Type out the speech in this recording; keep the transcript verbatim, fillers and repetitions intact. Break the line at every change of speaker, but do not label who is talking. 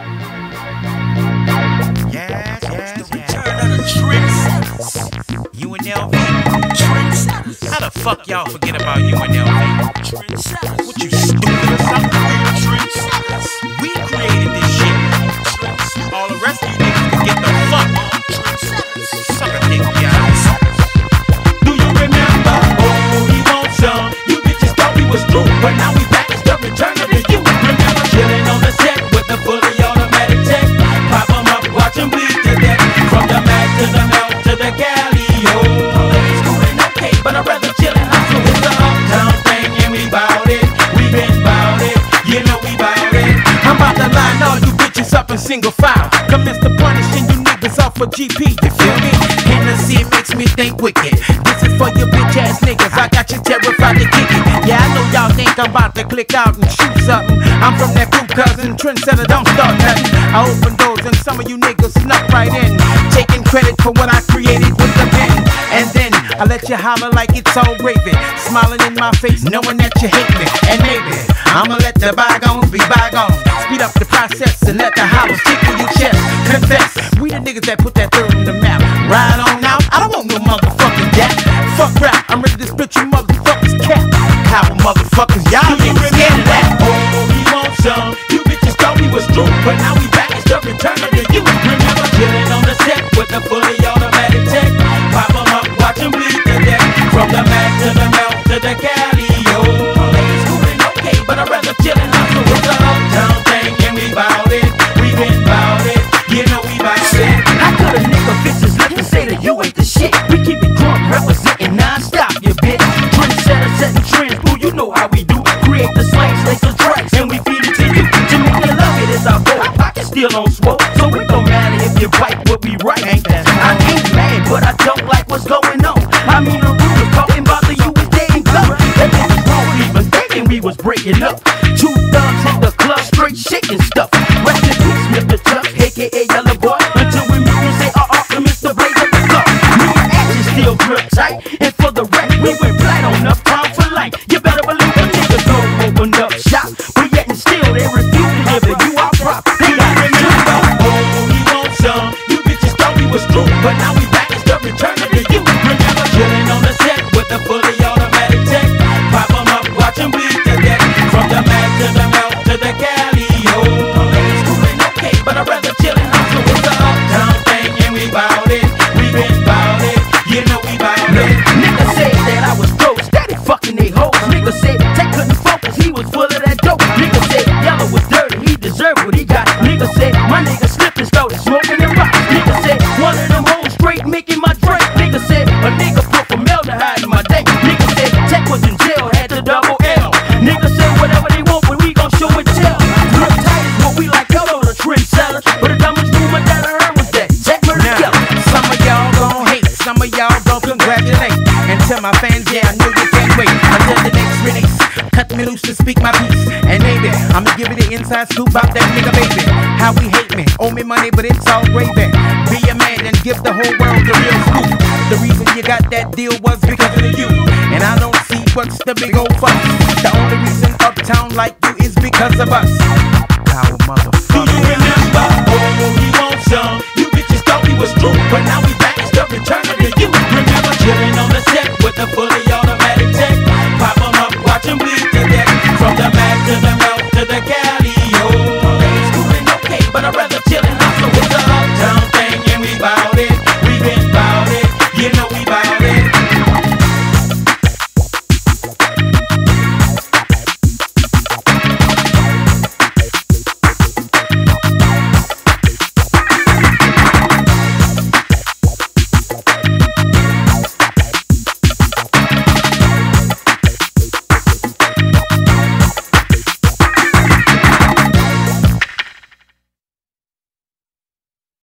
Yes, yes, the return of the trendsetters. U N L V. Trendsetters. How the fuck y'all forget about U N L V? Trendsetters. What, you stupid or something? Trendsetters. We created this shit. All the rest of you niggas can get the fuck. Trendsetters. Suck a dick, guys. Do you remember? Oh, he wants some. You bitches thought we was through, but now we back. It's the return of the youth. Remember chilling on the set with the fully automatic tech. Pop 'em up, watch 'em bleed to death. From the Mac to the Mel to the Galley. Oh, it's cool and okay, but I'd rather chill and hustle. It's the uptown thing and we bout it. We been bout it, you know we bout it. I'm about to line all you bitches up in single file. Commence to punishing you niggas off for G P, you feel me? Hennessy makes me think wicked. This is for you bitch ass niggas, I got you terrified to kick it. Yeah, I know y'all think I'm about to click out and shoot something. I'm from that group cousin, trendsetter, don't start nothing. I open doors and some of you niggas snuck right in, taking credit for what I created with the pen. And then I let you holler like it's all gravy, smiling in my face knowing that you hate me. And maybe I'ma let the bygones be bygones. Speed up the process and let the hollows tickle your chest. Confess, we the niggas that put that third in the map. Ride on out, I don't want no motherfucking that. Fuck rap, I'm ready to spit you motherfuckers cap. Coward motherfuckers, y'all niggas scared of that. Oh, we want some. You bitches thought we was through, but now we back. It's the return of the youth. Remember chilling on the set with the fully automatic tech. Pop 'em up, watch 'em bleed to death. From the Mac to the Mel to the Cali. Oh, it's cool and okay, but I'd rather chill and hustle. It's the uptown thing and we bout it. We been bout it, you know we bout it.
How could a nigga bitches let me say that you ain't the shit? We keep it drunk, representing non-stop, you bitch. Trendsetter setting trends, ooh, you know how we do. Create the slang, slate the tracks, and we feed it to you. To make you love it is our goal. Pockets still on swole, so it don't matter if you bite what we write. Ain't that? I ain't mad, but I don't like what's going on. I mean the rumors talking about the U is dead and gone. That niggas wrong, even thinking we was breaking up. Two thugs hit the club, straight shaking stuff. Rest in peace, Mister Tuck, aka Yellow Boy. Until we meet and say, uh uh, Mister Blaze of the Club. Me and Ashes still grip tight, and for the rest, we went flat on uptown for life. You better believe the niggas don't open up shop, but yet and still they refuse to give it you our prop. They got remember,
oh, we want some. You bitches thought we was through, but now we back. It's the return of the youth. Remember chilling on the set with the fully automatic tech. Pop 'em up, watch 'em bleed to death. From the Mac to the Mel to the Cali. Oh, it's cool and okay, but I'd rather chill and hustle. It's the uptown thing and we bout it. We been bout it, you know we bout it.
niggas said that I was broke, steady fucking they hoes. Niggas said Tech couldn't focus, he was full of that dope. Niggas said Yellow was dirty, he deserved what he got. Niggas said my nigga slipped and started smoking and rock. Niggas said one of them hoes straight making my drink. Niggas said a nigga put formaldehyde in my dank. Niggas said Tech was in jail, had the double L. Niggas said whatever they want, but we gon' show and tell. Real tight is what we like, y'all the trendsetter. But the dumbest movement that I heard was that Tech murder Yellow.
Some of y'all gon' hate, some of y'all gon' congratulate. And tell my fans, yeah, I know you can't wait until the next release. Cut me loose to speak my piece. And maybe I'ma give you the inside scoop about that nigga baby. How we hate me, owe me money, but it's all gravy. Be a man and give the whole world the real scoop. The reason you got that deal was because of the you. And I don't see what's the big old fuss. The only reason uptown like you is because of us.